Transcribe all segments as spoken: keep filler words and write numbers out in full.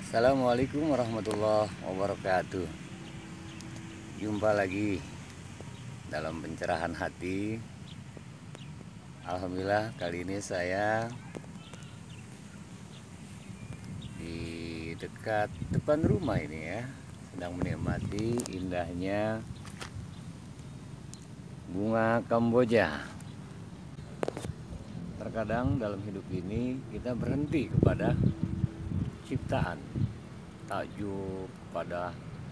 Assalamualaikum warahmatullahi wabarakatuh. Jumpa lagi dalam pencerahan hati. Alhamdulillah, kali ini saya di dekat depan rumah ini ya, sedang menikmati indahnya bunga Kamboja. Terkadang dalam hidup ini kita berhenti kepada ciptaan, takjub pada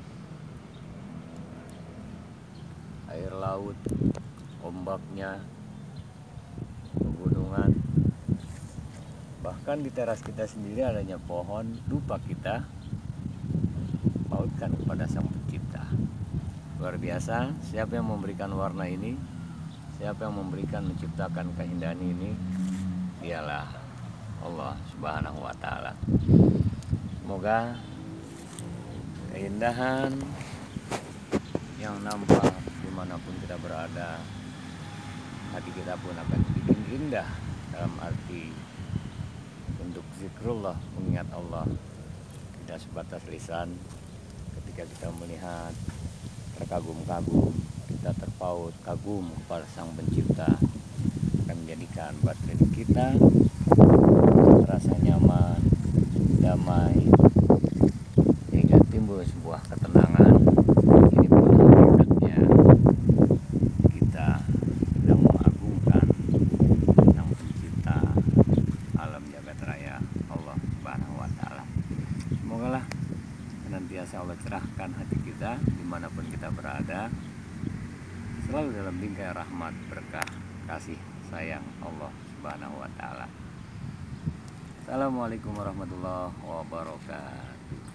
air laut, ombaknya, pegunungan, bahkan di teras kita sendiri adanya pohon. Lupa kita pautkan kepada Sang Pencipta. Luar biasa, siapa yang memberikan warna ini, siapa yang memberikan menciptakan keindahan ini? Dialah Allah Subhanahu wa Ta'ala. Semoga keindahan yang nampak dimanapun kita berada, hati kita pun akan bikin indah, dalam arti untuk zikrullah, mengingat Allah. Tidak sebatas lisan, ketika kita melihat terkagum-kagum, kita terpaut kagum kepada Sang Pencipta, akan menjadikan batin kita terasa nyaman, damai, sehingga timbul sebuah ketenangan. Ini pun hakikatnya kita sedang mengagungkan Sang Pencipta alam jagat raya, Allah Subhanahu wa Ta'ala. Semoga lah senantiasa Allah cerahkan hati kita dimanapun kita berada, selalu dalam bingkai rahmat, berkah, kasih sayang Allah Subhanahu wa Ta'ala. Assalamualaikum warahmatullahi wabarakatuh.